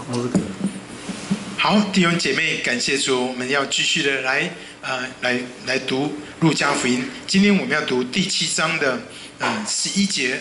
好，弟兄姐妹，感谢主，我们要继续的来读路加福音。今天我们要读第7章的11节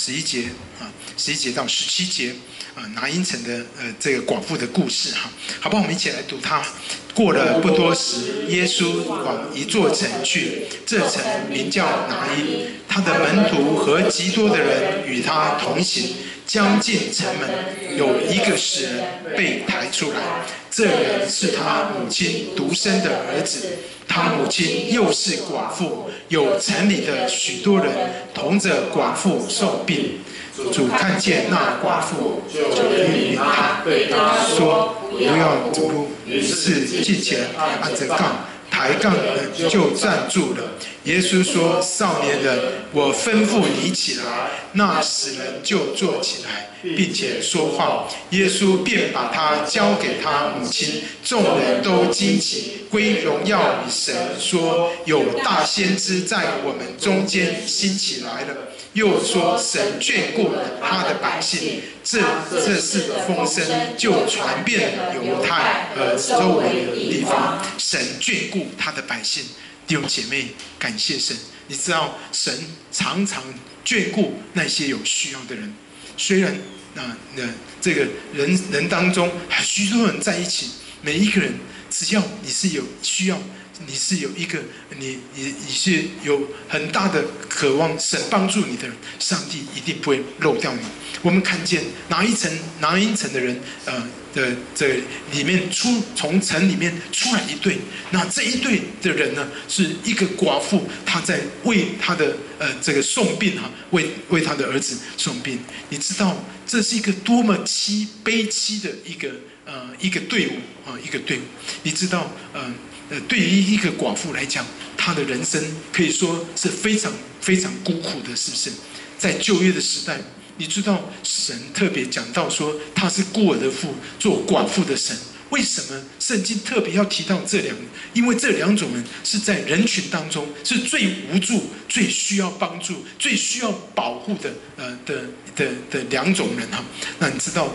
到17节拿因城的这个寡妇的故事哈，好不好？我们一起来读它。过了不多时，耶稣往一座城去，这城名叫拿因，他的门徒和极多的人与他同行。将近城门，有一个死人被抬出来，这人是他母亲独生的儿子，他母亲又是寡妇，有城里的许多人同着寡妇受病。主看见那寡妇，就怜悯他，对他说：“不要走路。”于是近前按着杠，抬杠的就站住了。耶稣说：“少年人，我吩咐你起来。”那死人就坐起来，并且说话。耶稣便把他交给他母亲。众人都惊奇，归荣耀与神，说：“有大先知在我们中间兴起来了。”又说：“神眷顾他的百姓。”这事的风声就传遍了犹太和周围的地方。神眷顾他的百姓，弟兄姐妹，感谢神。你知道，神常常眷顾那些有需要的人。虽然这个人当中许多人在一起，每一个人只要你是有需要，你是有一个你是有很大的渴望，神帮助你的人，上帝一定不会漏掉你。我们看见拿因城的人，这里面从城里面出来一对，那这一对的人呢，是一个寡妇，她在为她的这个送殡哈，为她的儿子送殡。你知道这是一个多么悲凄的一个队伍啊，一个队伍。你知道对于一个寡妇来讲，她的人生可以说是非常非常孤苦的，是不是？在旧约的时代，你知道神特别讲到说他是孤儿的父，做寡妇的神。为什么圣经特别要提到这两个？因为这两种人是在人群当中是最无助、最需要帮助、最需要保护的两种人哈。那你知道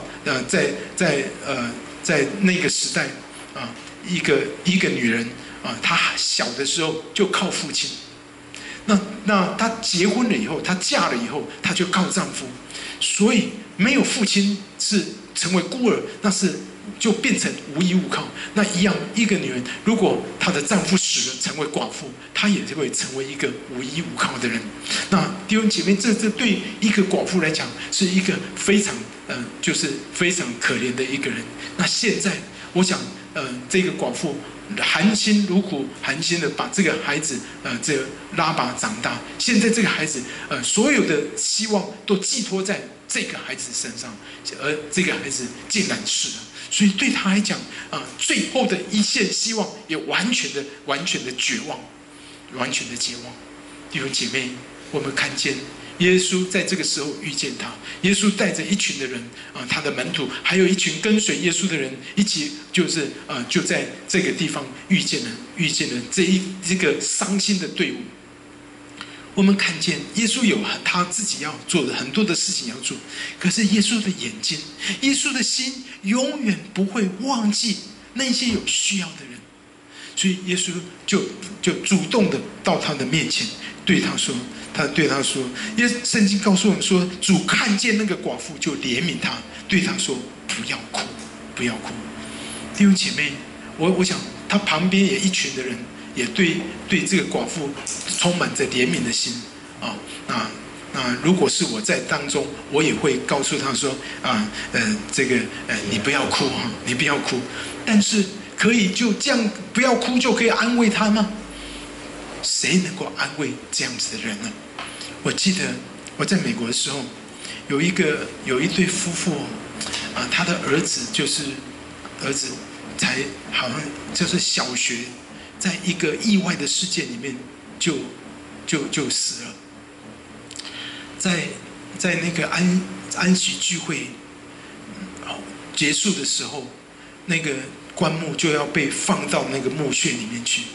在那个时代啊，一个女人啊，她小的时候就靠父亲。那她结婚了以后，她嫁了以后，她就靠丈夫。所以没有父亲是成为孤儿，那是就变成无依无靠。那一样，一个女人如果她的丈夫死了，成为寡妇，她也会成为一个无依无靠的人。那弟兄姐妹，这对一个寡妇来讲，是一个非常就是非常可怜的一个人。那现在，我想这个寡妇含辛茹苦，含辛的把这个孩子这个拉拔长大。现在这个孩子所有的希望都寄托在这个孩子身上，而这个孩子竟然死了。所以对他来讲最后的一线希望也完全的绝望，完全的绝望。弟兄姐妹，我们看见耶稣在这个时候遇见他，耶稣带着一群的人他的门徒，还有一群跟随耶稣的人，一起就在这个地方遇见了这个伤心的队伍。我们看见耶稣有他自己要做的很多的事情要做，可是耶稣的眼睛，耶稣的心永远不会忘记那些有需要的人，所以耶稣就主动的到他的面前，对他说，圣经告诉我们说，主看见那个寡妇就怜悯他，对他说：“不要哭，不要哭。”弟兄姐妹，我想他旁边也一群的人也对这个寡妇充满着怜悯的心啊。那如果是我在当中，我也会告诉他说你不要哭哈，你不要哭。但是可以就这样不要哭就可以安慰他吗？谁能够安慰这样子的人呢？我记得我在美国的时候，有一对夫妇他的儿子才好像就是小学，在一个意外的事件里面就死了。在那个安息聚会结束的时候，那个棺木就要被放到那个墓穴里面去。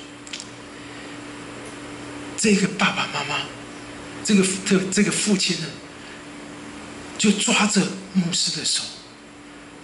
这个爸爸妈妈，这个父亲呢，就抓着牧师的手，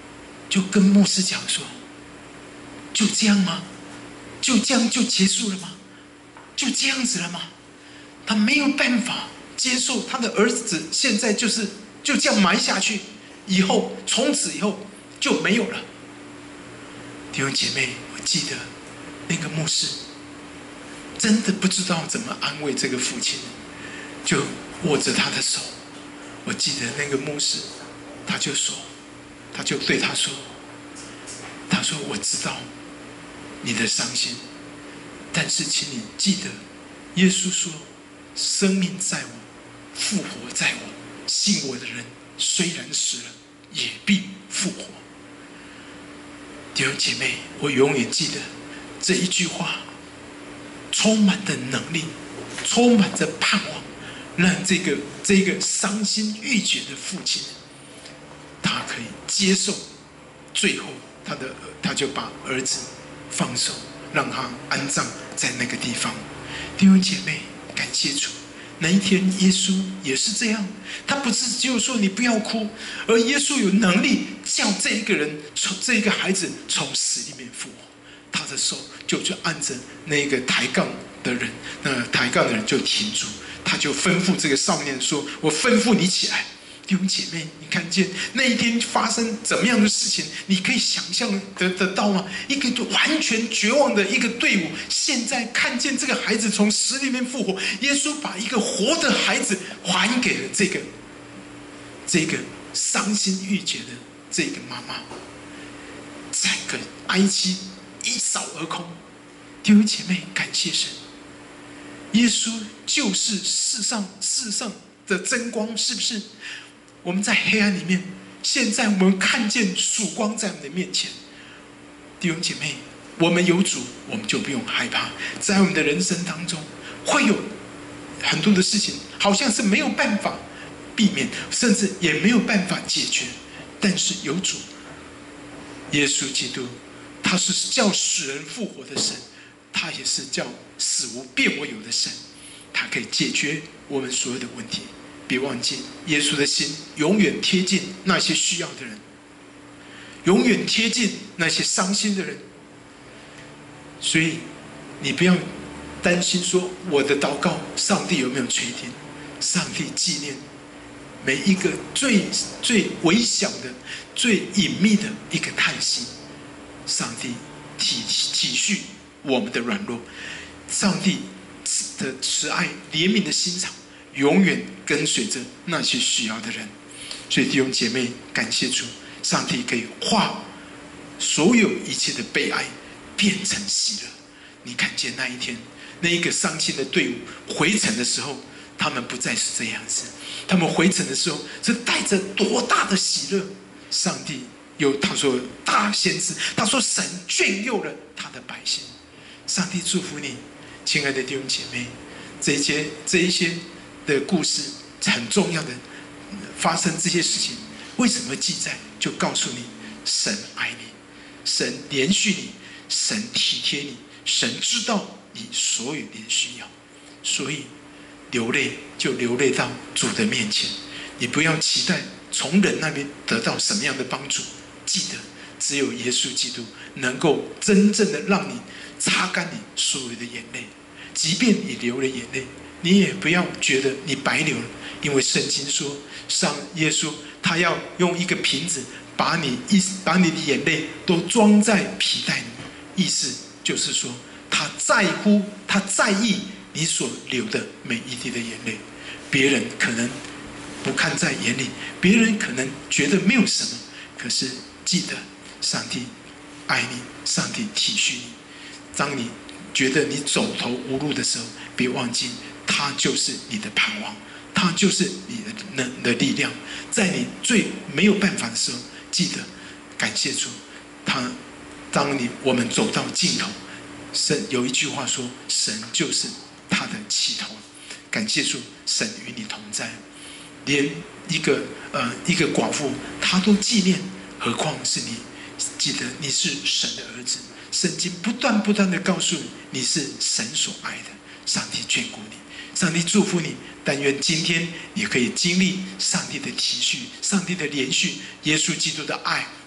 就跟牧师讲说：“就这样吗？就这样就结束了吗？就这样子了吗？”他没有办法接受他的儿子现在就这样埋下去，以后从此以后就没有了。弟兄姐妹，我记得那个牧师真的不知道怎么安慰这个父亲，就握着他的手。我记得那个牧师他就对他说：“我知道你的伤心，但是请你记得，耶稣说，生命在我，复活在我，信我的人虽然死了，也必复活。”弟兄姐妹，我永远记得这一句话，充满着能力，充满着盼望，让这个伤心欲绝的父亲，他可以接受。最后他就把儿子放手，让他安葬在那个地方。弟兄姐妹，感谢主，那一天耶稣也是这样，他不是只有说你不要哭，而耶稣有能力叫这一个孩子从死里面复活。他的手就按着那个抬杠的人，那抬杠的人就停住，他就吩咐这个少年说：“我吩咐你起来。”弟兄姐妹，你看见那一天发生怎么样的事情？你可以想象得到吗？一个完全绝望的一个队伍，现在看见这个孩子从死里面复活，耶稣把一个活的孩子还给了这个伤心欲绝的这个妈妈，整个哀戚一扫而空。弟兄姐妹，感谢神，耶稣就是世上的真光，是不是？我们在黑暗里面，现在我们看见曙光在我们的面前。弟兄姐妹，我们有主，我们就不用害怕。在我们的人生当中，会有很多的事情，好像是没有办法避免，甚至也没有办法解决。但是有主，耶稣基督，他是叫死人复活的神，他也是叫死无变为有的神，他可以解决我们所有的问题。别忘记，耶稣的心永远贴近那些需要的人，永远贴近那些伤心的人。所以你不要担心说我的祷告上帝有没有垂听，上帝纪念每一个最微小的、最隐秘的一个叹息，上帝体恤我们的软弱，上帝的慈爱怜悯的心肠永远跟随着那些需要的人。所以弟兄姐妹，感谢主，上帝可以化所有一切的悲哀变成喜乐。你看见那一天，那一个伤心的队伍回程的时候，他们不再是这样子，他们回程的时候是带着多大的喜乐。上帝他说大先知，他说神眷佑了他的百姓。上帝祝福你，亲爱的弟兄姐妹，这一些的故事很重要的，发生这些事情为什么记载？就告诉你，神爱你，神怜恤你，神体贴你，神知道你所有的需要。所以流泪就流泪到主的面前，你不要期待从人那边得到什么样的帮助。记得只有耶稣基督能够真正的让你擦干你所有的眼泪。即便你流了眼泪，你也不要觉得你白流了，因为圣经说，耶稣他要用一个瓶子把你的眼泪都装在皮带里面，意思就是说，他在乎，他在意你所流的每一滴的眼泪。别人可能不看在眼里，别人可能觉得没有什么，可是记得上帝爱你，上帝体恤你。当你觉得你走投无路的时候，别忘记他就是你的盼望，他就是你的力量。在你最没有办法的时候，记得感谢主。我们走到尽头，神有一句话说，神就是他的起头。感谢主，神与你同在。连一个寡妇她都纪念，何况是你？记得你是神的儿子。圣经不断的告诉你，你是神所爱的。上帝眷顾你，上帝祝福你。但愿今天你可以经历上帝的体恤，上帝的怜恤，耶稣基督的爱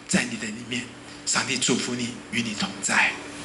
在你的里面。上帝祝福你，与你同在。